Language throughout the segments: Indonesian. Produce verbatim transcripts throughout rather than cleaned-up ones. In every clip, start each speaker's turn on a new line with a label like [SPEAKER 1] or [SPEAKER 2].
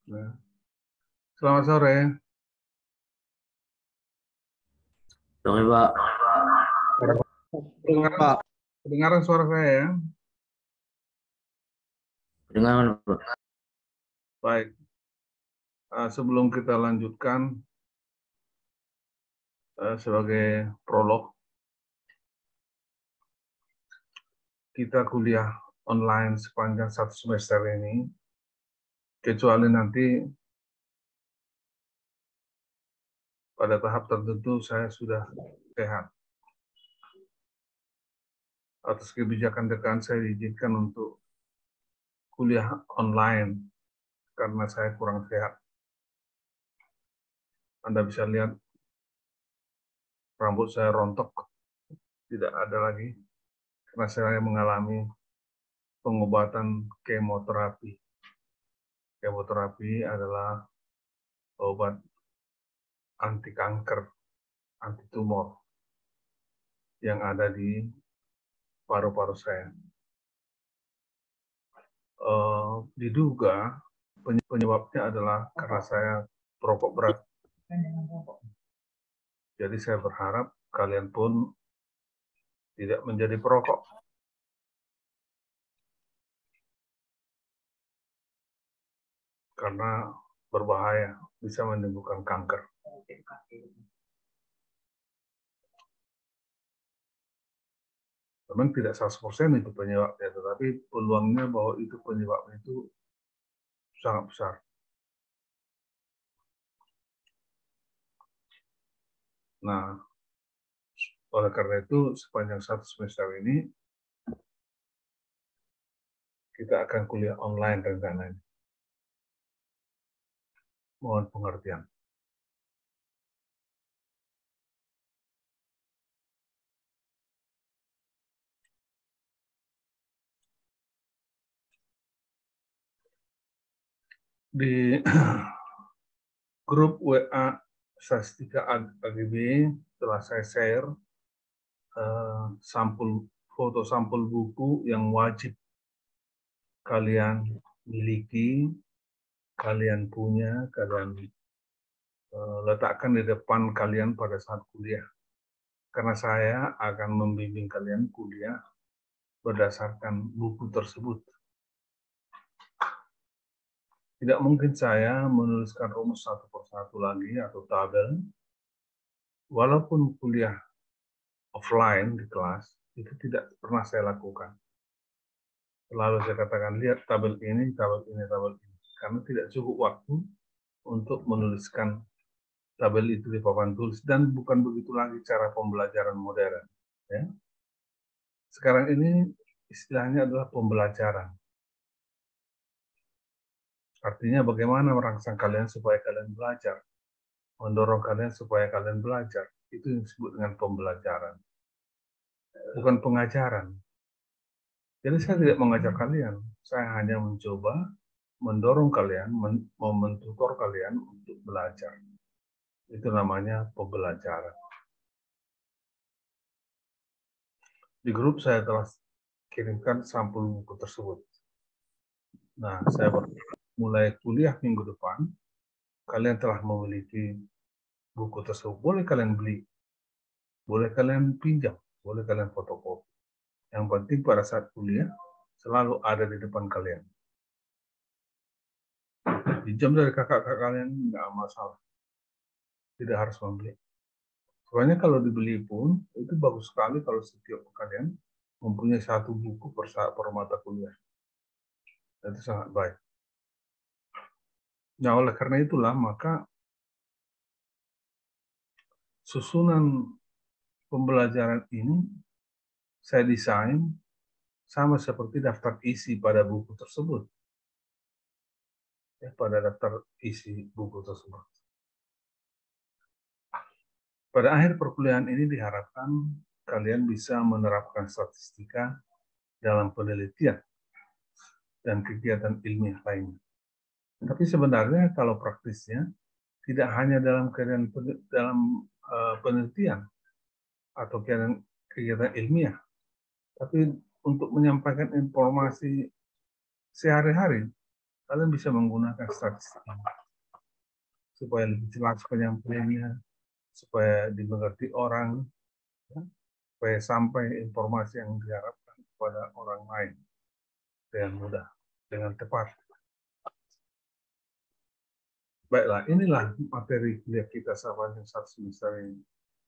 [SPEAKER 1] Nah, selamat sore.
[SPEAKER 2] Sore, Pak.
[SPEAKER 1] Kedengaran,
[SPEAKER 2] Pak.
[SPEAKER 1] kedengaran suara saya ya?
[SPEAKER 2] Kedengaran, Pak.
[SPEAKER 1] Baik. Uh, sebelum kita lanjutkan uh, sebagai prolog, kita kuliah online sepanjang satu semester ini, kecuali nanti pada tahap tertentu saya sudah sehat. Atas kebijakan dekan saya diizinkan untuk kuliah online karena saya kurang sehat. Anda bisa lihat rambut saya rontok, tidak ada lagi karena saya mengalami pengobatan kemoterapi. Kemoterapi adalah obat anti kanker, anti tumor yang ada di paru-paru saya. Uh, diduga penyebabnya adalah karena saya perokok berat. Jadi saya berharap kalian pun tidak menjadi perokok. Karena berbahaya, bisa menimbulkan kanker. Memang tidak seratus persen itu penyebabnya, tetapi peluangnya bahwa itu penyebabnya itu sangat besar. Nah, oleh karena itu sepanjang satu semester ini kita akan kuliah online rencananya. Mohon pengertian. Di grup W A Sastika A G B telah saya share uh, sampul foto sampul buku yang wajib kalian miliki, kalian punya, kalian uh, letakkan di depan kalian pada saat kuliah. Karena saya akan membimbing kalian kuliah berdasarkan buku tersebut. Tidak mungkin saya menuliskan rumus satu persatu lagi atau tabel. Walaupun kuliah offline di kelas, itu tidak pernah saya lakukan. Selalu saya katakan, lihat tabel ini, tabel ini, tabel ini. Karena tidak cukup waktu untuk menuliskan tabel itu di papan tulis. Dan bukan begitu lagi cara pembelajaran modern. Ya. Sekarang ini istilahnya adalah pembelajaran. Artinya bagaimana merangsang kalian supaya kalian belajar. Mendorong kalian supaya kalian belajar. Itu yang disebut dengan pembelajaran. Bukan pengajaran. Jadi saya tidak mengajar kalian. Saya hanya mencoba mendorong kalian, mentutor kalian untuk belajar. Itu namanya pembelajaran. Di grup saya telah kirimkan sampul buku tersebut. Nah, saya mulai kuliah minggu depan, kalian telah memiliki buku tersebut. Boleh kalian beli, boleh kalian pinjam, boleh kalian fotokopi. Yang penting pada saat kuliah, selalu ada di depan kalian. Pinjam dari kakak-kakak kalian, nggak masalah. Tidak harus membeli. Soalnya kalau dibeli pun, itu bagus sekali kalau setiap kalian mempunyai satu buku per, per mata kuliah. Itu sangat baik. Nah, oleh karena itulah, maka susunan pembelajaran ini saya desain sama seperti daftar isi pada buku tersebut. Ya, pada daftar isi buku tersebut. Pada akhir perkuliahan ini diharapkan kalian bisa menerapkan statistika dalam penelitian dan kegiatan ilmiah lainnya. Tapi sebenarnya kalau praktisnya tidak hanya dalam kegiatan dalam uh, penelitian atau kegiatan, kegiatan ilmiah, tapi untuk menyampaikan informasi sehari-hari kalian bisa menggunakan statistik supaya lebih jelas penyampaiannya, supaya dimengerti orang, ya, supaya sampai informasi yang diharapkan kepada orang lain dengan mudah, dengan tepat. Baiklah, inilah materi kuliah kita sepanjang satu semester ini.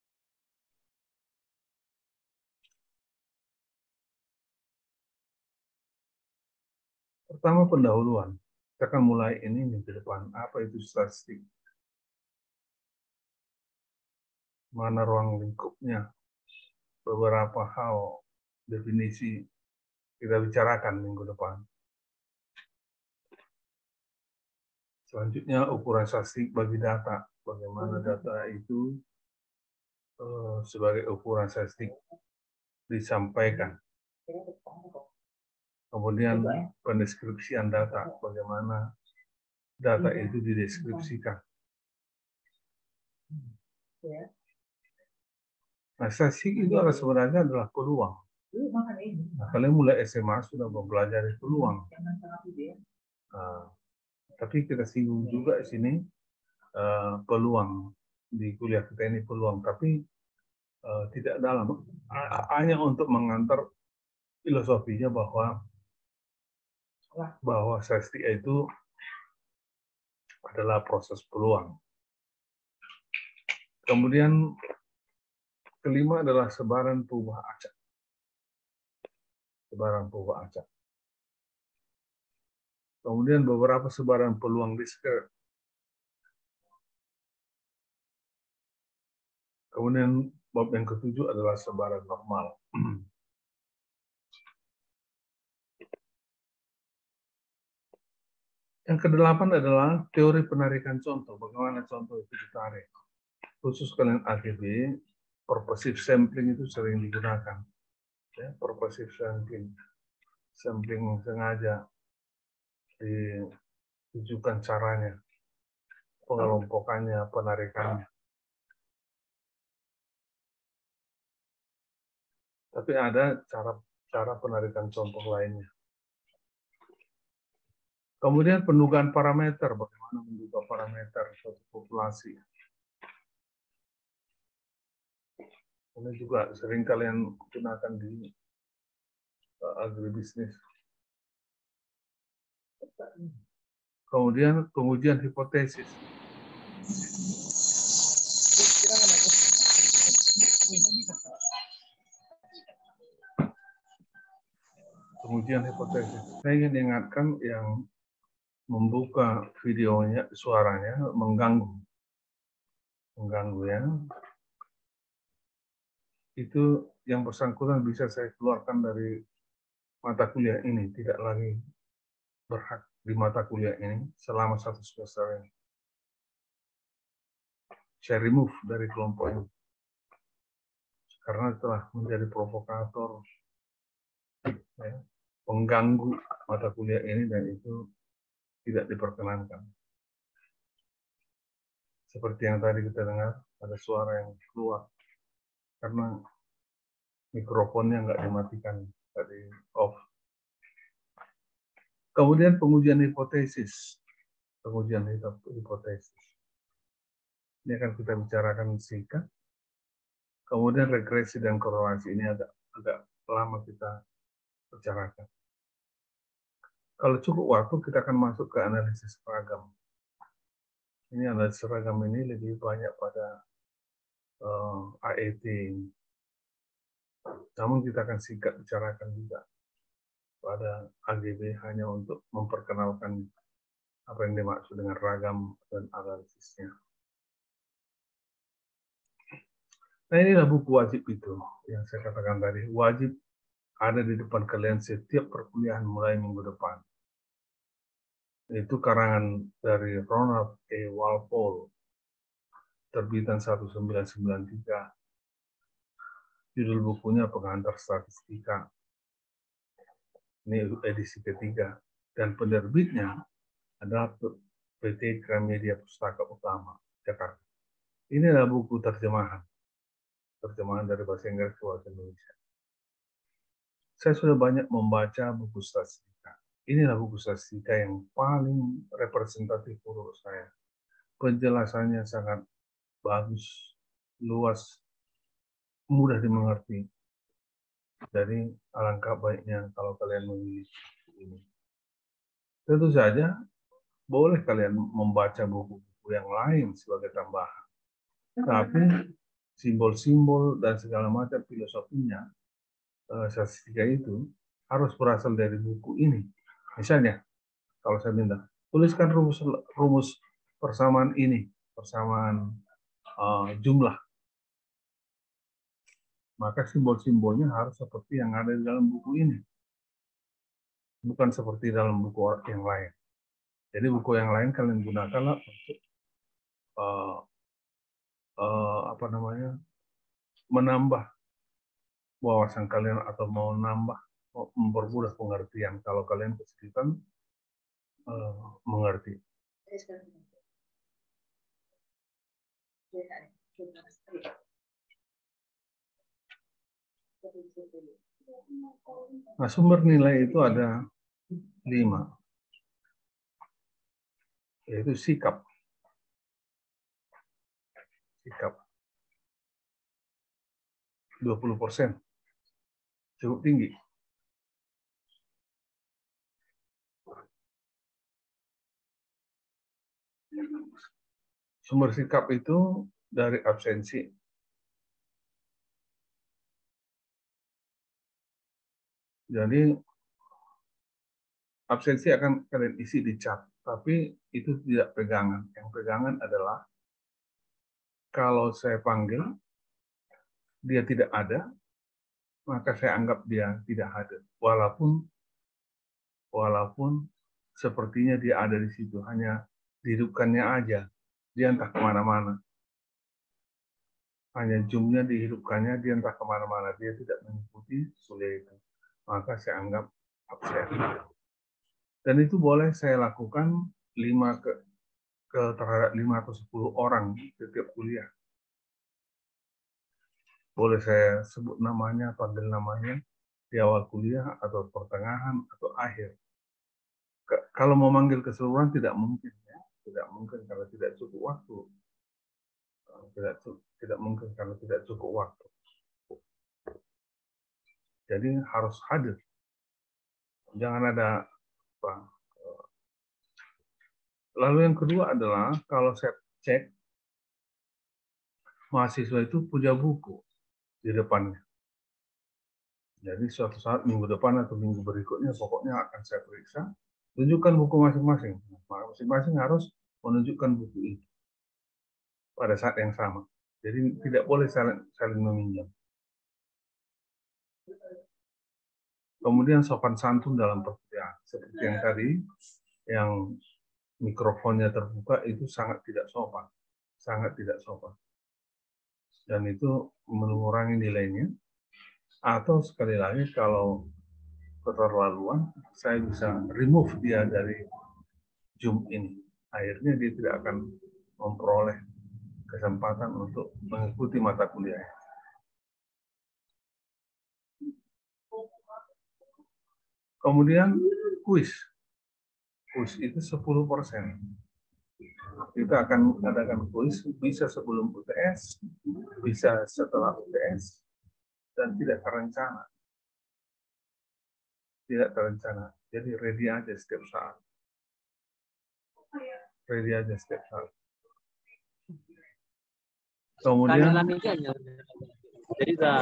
[SPEAKER 1] Pertama, pendahuluan. Kita akan mulai ini minggu depan. Apa itu statistik? Mana ruang lingkupnya? Beberapa hal, definisi kita bicarakan minggu depan. Selanjutnya, ukuran statistik bagi data. Bagaimana data itu eh, sebagai ukuran statistik disampaikan. Kemudian pendeskripsian data, bagaimana data itu dideskripsikan. Nah, statistik itu adalah sebenarnya adalah peluang. Nah, kalian mulai S M A sudah mempelajari peluang. Nah, tapi kita singgung juga di sini uh, peluang di kuliah kita ini peluang, tapi uh, tidak dalam, hanya untuk mengantar filosofinya bahwa bahwa statistik itu adalah proses peluang. Kemudian kelima adalah sebaran perubahan acak. Sebaran perubahan acak. Kemudian beberapa sebaran peluang diskret. Kemudian bab yang ketujuh adalah sebaran normal. Yang kedelapan adalah teori penarikan contoh. Bagaimana contoh itu ditarik. Khusus kalian A G B, purposive sampling itu sering digunakan. Ya, purposive sampling. Sampling sengaja ditujukan caranya, pengelompokannya, penarikannya. Tapi ada cara cara penarikan contoh lainnya. Kemudian pendugaan parameter, bagaimana menduga parameter suatu populasi. Ini juga sering kalian gunakan di uh, agribisnis. Kemudian pengujian hipotesis. Pengujian hipotesis. Saya ingin ingatkan yang membuka videonya, suaranya mengganggu, mengganggu ya. Itu yang bersangkutan bisa saya keluarkan dari mata kuliah ini, tidak lagi berhak di mata kuliah ini selama satu semester ini. Saya remove dari kelompok ini karena telah menjadi provokator, ya, pengganggu mata kuliah ini, dan itu tidak diperkenankan. Seperti yang tadi kita dengar, ada suara yang keluar karena mikrofonnya nggak dimatikan, nggak di off. Kemudian pengujian hipotesis, pengujian hipotesis. Ini akan kita bicarakan singkat. Kemudian regresi dan korelasi ini agak agak lama kita bicarakan. Kalau cukup waktu, kita akan masuk ke analisis seragam. Ini analisis seragam ini lebih banyak pada uh, A E T. Namun kita akan singkat bicarakan juga pada A G B hanya untuk memperkenalkan apa yang dimaksud dengan ragam dan analisisnya. Nah, inilah buku wajib itu yang saya katakan tadi. Wajib ada di depan kalian setiap perkuliahan mulai minggu depan. Itu karangan dari Ronald A. Walpole, terbitan seribu sembilan ratus sembilan puluh tiga. Judul bukunya Pengantar Statistika. Ini edisi ketiga. Dan penerbitnya adalah P T Gramedia Pustaka Utama, Jakarta. Ini adalah buku terjemahan. Terjemahan dari bahasa Inggris ke bahasa Indonesia. Saya sudah banyak membaca buku statistika. inilah buku statistika yang paling representatif menurut saya. Penjelasannya sangat bagus, luas, mudah dimengerti. Jadi alangkah baiknya kalau kalian memilih ini. Tentu saja boleh kalian membaca buku-buku yang lain sebagai tambahan. Tapi simbol-simbol dan segala macam filosofinya, statistika itu harus berasal dari buku ini. Misalnya, kalau saya minta, tuliskan rumus rumus persamaan ini, persamaan uh, jumlah. Maka simbol-simbolnya harus seperti yang ada di dalam buku ini. Bukan seperti dalam buku yang lain. Jadi buku yang lain kalian gunakanlah untuk uh, uh, apa namanya menambah wawasan kalian atau mau nambah mempermudah pengertian kalau kalian kesulitan uh, mengerti. Nah, sumber nilai itu ada lima, yaitu sikap. Sikap. dua puluh persen. Cukup tinggi. Sumber sikap itu dari absensi. Jadi absensi akan kalian isi di chat, tapi itu tidak pegangan. Yang pegangan adalah kalau saya panggil, dia tidak ada, maka saya anggap dia tidak hadir. Walaupun walaupun sepertinya dia ada di situ, hanya dihidupkannya aja. Dia entah kemana-mana. Hanya zoom-nya dihidupkannya, dia entah kemana-mana. Dia tidak mengikuti kuliah itu. Maka saya anggap absen. Dan itu boleh saya lakukan lima ke, ke terhadap lima atau sepuluh orang setiap kuliah. Boleh saya sebut namanya, panggil namanya di awal kuliah atau pertengahan atau akhir. Kalau mau manggil keseluruhan tidak mungkin, ya. Tidak mungkin karena tidak cukup waktu. Tidak tidak mungkin karena tidak cukup waktu. Jadi harus hadir. Jangan ada apa. Lalu yang kedua adalah kalau saya cek mahasiswa itu punya buku di depannya. Jadi suatu saat minggu depan atau minggu berikutnya pokoknya akan saya periksa, tunjukkan buku masing-masing. Masing-masing harus menunjukkan buku itu pada saat yang sama. Jadi tidak boleh saling, saling meminjam. Kemudian sopan santun dalam perkuliahan. Seperti yang tadi, yang mikrofonnya terbuka itu sangat tidak sopan. Sangat tidak sopan. Dan itu mengurangi nilainya. Atau sekali lagi kalau keterlaluan, saya bisa remove dia dari Zoom ini. Akhirnya dia tidak akan memperoleh kesempatan untuk mengikuti mata kuliah. Kemudian kuis. Kuis itu sepuluh persen. Kita akan adakan kuis bisa sebelum U T S, bisa setelah U T S, dan tidak terencana. Tidak terencana. Jadi ready aja setiap saat. Ready aja setiap saat. Kemudian
[SPEAKER 2] jadi tak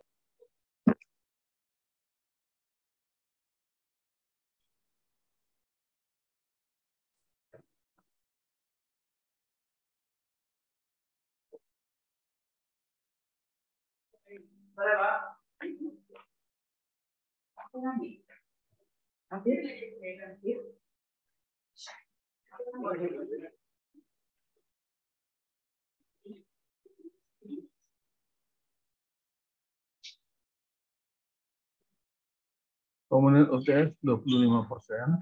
[SPEAKER 1] kemudian U T S dua puluh lima persen.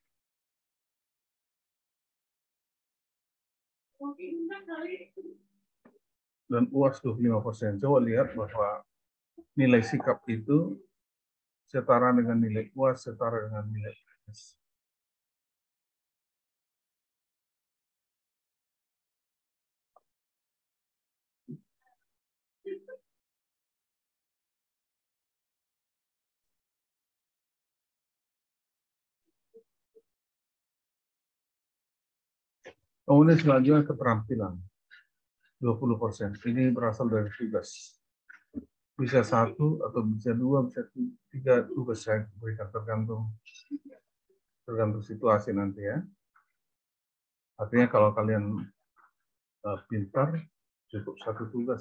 [SPEAKER 1] Dan U A S dua puluh lima persen. Coba lihat bahwa nilai sikap itu setara dengan nilai U A S, setara dengan nilai Kemudian selanjutnya keterampilan. dua puluh persen. Ini berasal dari tugas. Bisa satu atau bisa dua, bisa tiga tugas saya berikan tergantung tergantung situasi nanti ya. Artinya kalau kalian uh, pintar, cukup satu tugas.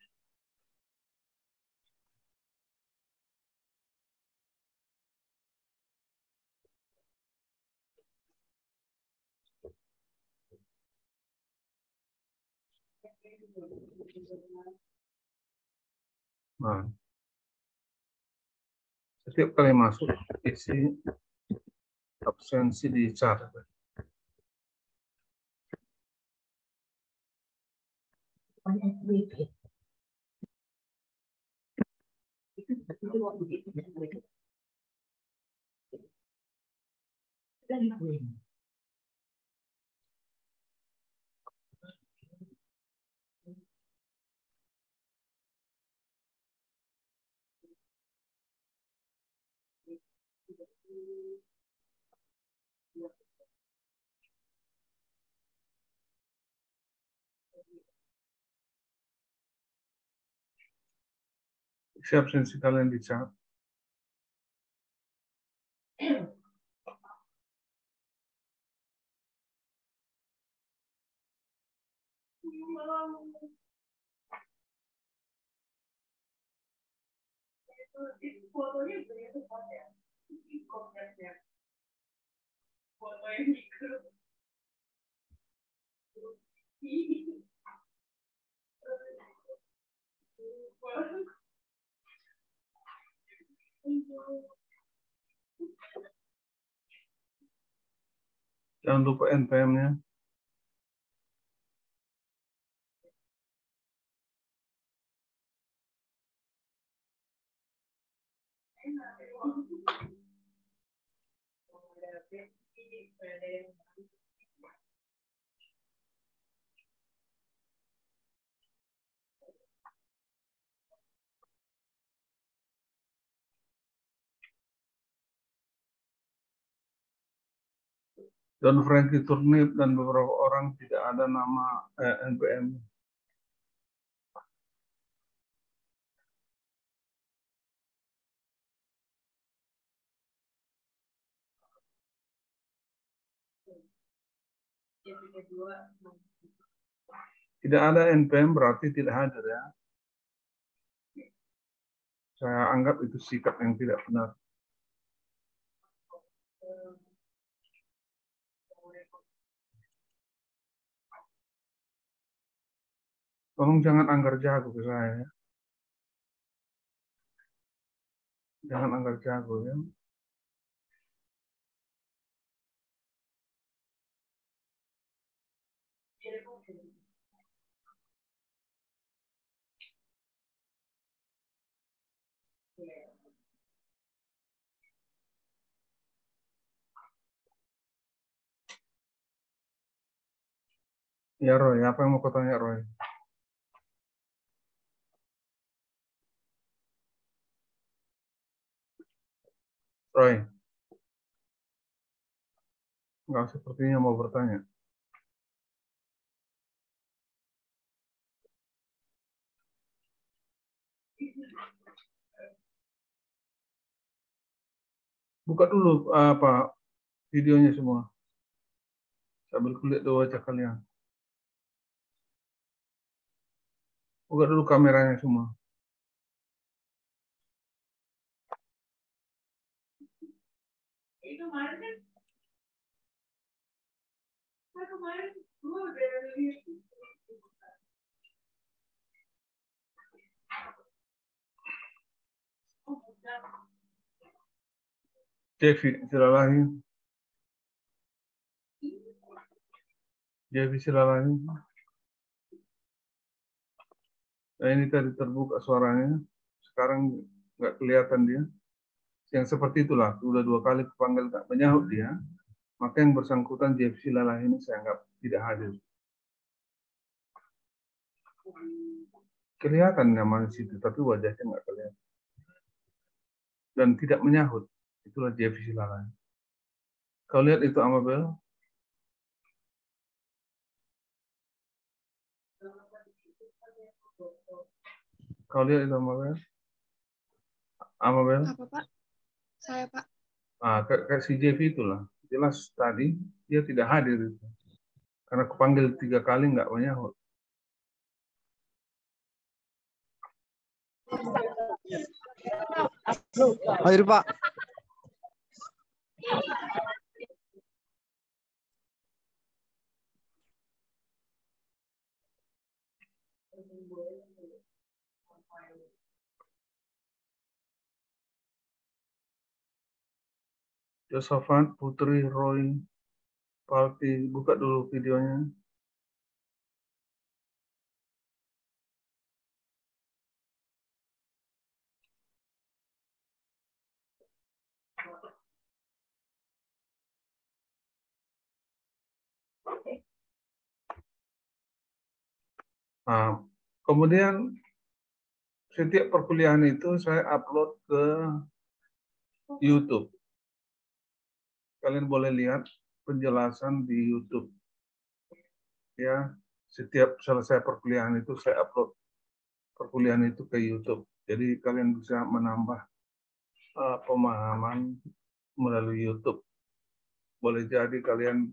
[SPEAKER 1] Nah, setiap kali masuk, isi absensi dicatat. Isi absensi kalian dicatat. Jangan lupa N P M-nya. Don Frankie Turnip dan beberapa orang tidak ada nama eh, N P M. Tidak ada N P M berarti tidak hadir ya. Saya anggap itu sikap yang tidak benar. Tolong jangan anggar jago ke saya. Jangan anggar jago ya. Ya Roy, apa yang mau kau tanya Roy? Roy, nggak sepertinya mau bertanya. Buka dulu apa videonya semua. Sambil kulihat dua wajah kalian. Buka dulu kameranya semua. Itu kemarin kan? Kemarin gue udah lihat. Devi, silakan. Devi, silakan. Nah, ini tadi terbuka suaranya. Sekarang nggak kelihatan dia. yang seperti itulah, sudah dua kali panggil tak menyahut dia, maka yang bersangkutan J F C Lala ini saya anggap tidak hadir. Kelihatan namanya situ, tapi wajahnya nggak kelihatan. Dan tidak menyahut. Itulah J F C Lala. Kau lihat itu Amabel? Kau lihat itu Amabel? Amabel?
[SPEAKER 3] Apa Pak? Saya Pak.
[SPEAKER 1] Ah, kayak si J V itulah. Jelas tadi dia tidak hadir itu. Karena kepanggil tiga kali nggak menyahut.
[SPEAKER 4] Hadir Pak.
[SPEAKER 1] Josafat, Putri, Roy, Palti, buka dulu videonya. Nah, kemudian setiap perkuliahan itu saya upload ke YouTube. Kalian boleh lihat penjelasan di YouTube. Ya, setiap selesai perkuliahan itu saya upload perkuliahan itu ke YouTube. Jadi kalian bisa menambah uh, pemahaman melalui YouTube. Boleh jadi kalian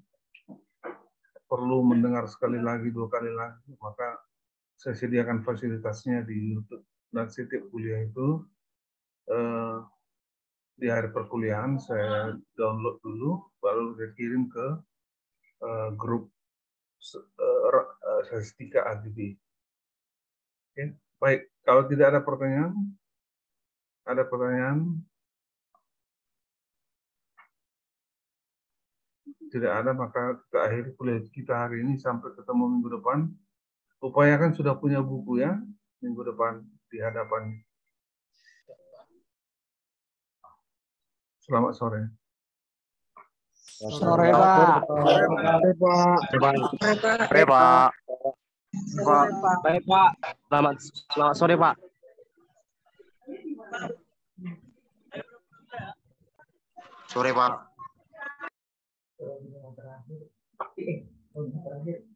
[SPEAKER 1] perlu mendengar sekali lagi, dua kali lagi, maka saya sediakan fasilitasnya di YouTube. Dan setiap kuliah itu eh, di hari perkuliahan saya download dulu, baru saya kirim ke eh, grup eh, statistika A D B. Oke, baik. Kalau tidak ada pertanyaan, ada pertanyaan? Tidak ada, maka kita akhiri kuliah kita hari ini sampai ketemu minggu depan. Upayakan sudah punya buku ya minggu depan di hadapan. Selamat sore.
[SPEAKER 4] Sore Pak. Sore Pak.
[SPEAKER 2] Sore Pak. Baik Pak. Selamat selamat sore Pak.
[SPEAKER 5] Sore Pak.